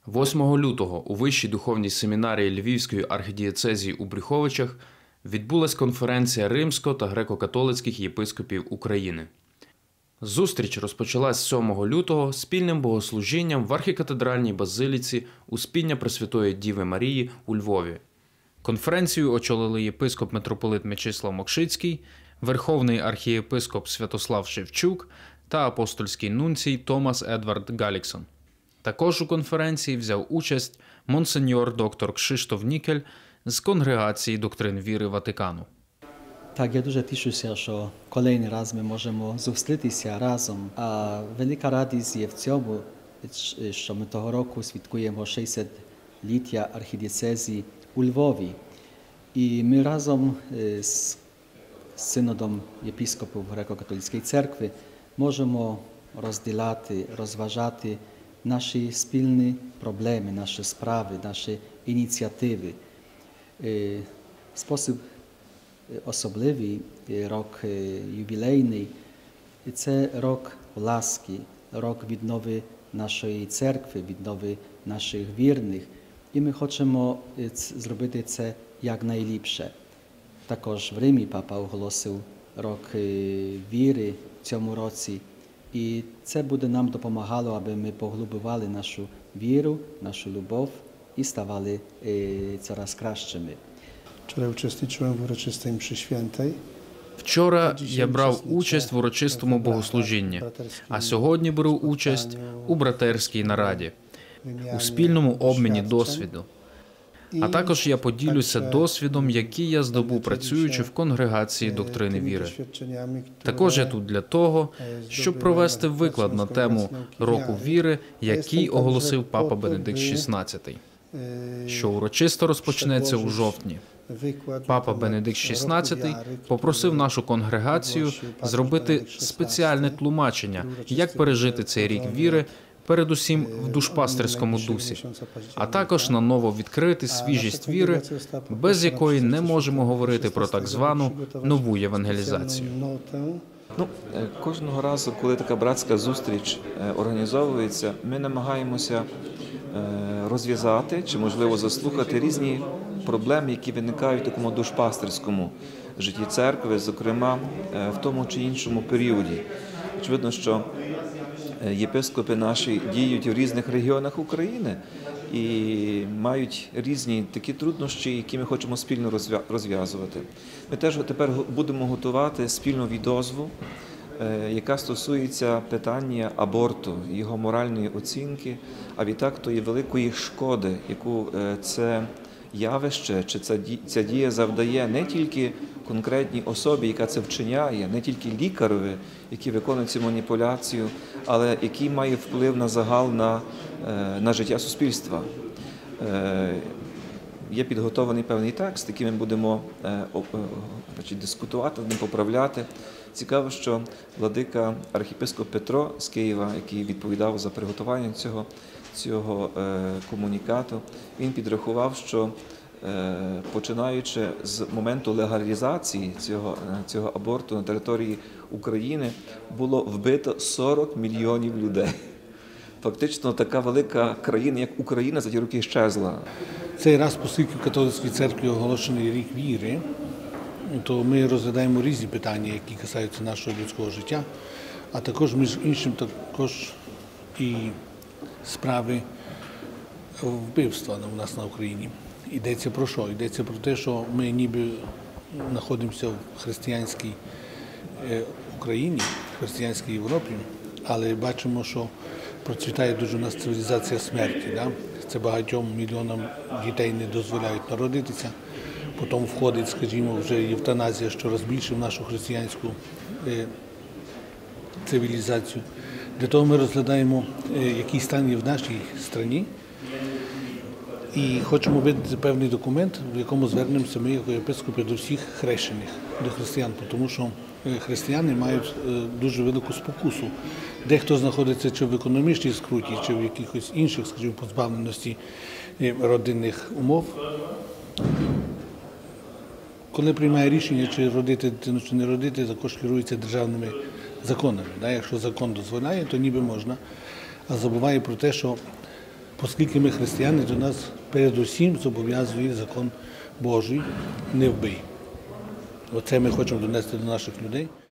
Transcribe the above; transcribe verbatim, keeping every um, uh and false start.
восьмого лютого у Вищій духовній семінарії Львівської архідієцезії у Брюховичах відбулась конференція римсько- та греко-католицьких єпископів України. Зустріч розпочалась сьомого лютого спільним богослужінням в архікатедральній базиліці Успіння Пресвятої Діви Марії у Львові. Конференцію очолили єпископ митрополит Мечислав Мокшицький, верховний архієпископ Святослав Шевчук та апостольський нунцій Томас Едвард Галіксон. Також у конференції взяв участь монсеньор доктор Кшиштоф Нікель з Конгрегації доктрин віри Ватикану. Так, я дуже тішуся, що kolejний раз ми можемо зустрітися разом. А велика радість є в цьому, що ми того року святкуємо шістдесятиліття архідієцезії у Львові. І ми разом з синодом єпископів Греко-католицької церкви можемо розділяти, розважати наші спільні проблеми, наші справи, наші ініціативи. Спосіб особливий, рок ювілейний, це рок ласки, рок віднови нашої церкви, віднови наших вірних. І ми хочемо зробити це якнайліпше. Також в Римі папа оголосив рок віри в цьому році. І це буде нам допомагало, аби ми поглибували нашу віру, нашу любов і ставали coraz кращими. Вчора участвував в урочистій мші святій. Вчора я брав участь в урочистому богослужінні, а сьогодні беру участь у братерській нараді, у спільному обміні досвіду. А також я поділюся досвідом, який я здобув, працюючи в Конгрегації доктрини віри. Також я тут для того, щоб провести виклад на тему року віри, який оголосив папа Бенедикт шістнадцятий, що урочисто розпочнеться у жовтні. Папа Бенедикт шістнадцятий попросив нашу конгрегацію зробити спеціальне тлумачення, як пережити цей рік віри, передусім в душпастерському дусі, а також наново відкрити свіжість віри, без якої не можемо говорити про так звану нову євангелізацію. Ну, кожного разу, коли така братська зустріч організовується, ми намагаємося розв'язати чи, можливо, заслухати різні проблеми, які виникають в такому душпастерському житті церкви, зокрема, в тому чи іншому періоді. Очевидно, що єпископи наші діють в різних регіонах України і мають різні такі труднощі, які ми хочемо спільно розв'язувати. Ми теж тепер будемо готувати спільну відозву, яка стосується питання аборту, його моральної оцінки, а відтак тої великої шкоди, яку це явище чи ця дія завдає не тільки конкретній особі, яка це вчиняє, не тільки лікарові, який виконує цю маніпуляцію, але який має вплив на загал, на, на життя суспільства. Є підготовлений певний текст, який ми будемо значить, дискутувати, будемо поправляти. Цікаво, що владика архієпископ Петро з Києва, який відповідав за приготування цього, цього комунікату, він підрахував, що починаючи з моменту легалізації цього, цього аборту на території України, було вбито сорок мільйонів людей. Фактично така велика країна, як Україна, за ті роки щезла. Цей раз, оскільки в католицькій церкві оголошений рік віри, то ми розглядаємо різні питання, які касаються нашого людського життя, а також, між іншим, також і справи вбивства у нас на Україні. Йдеться про що? Йдеться про те, що ми ніби знаходимося в християнській Україні, в християнській Європі, але бачимо, що процвітає дуже у нас цивілізація смерті. Да? Це багатьом мільйонам дітей не дозволяють народитися. Потім входить, скажімо, вже євтаназія, що розбільшив нашу християнську цивілізацію. Для того ми розглядаємо, який стан є в нашій країні, і хочемо видати певний документ, в якому звернемося ми, як єпископи, до всіх хрещених, до християн, тому що християни мають дуже велику спокусу. Дехто знаходиться чи в економічній скруті, чи в якихось інших, скажімо, позбавленості родинних умов. Коли приймає рішення, чи родити дитину, чи не родити, також керується державними законами. Якщо закон дозволяє, то ніби можна, а забуває про те, що Оскільки ми християни, то нас передусім зобов'язує закон Божий «не вбий». Оце ми хочемо донести до наших людей.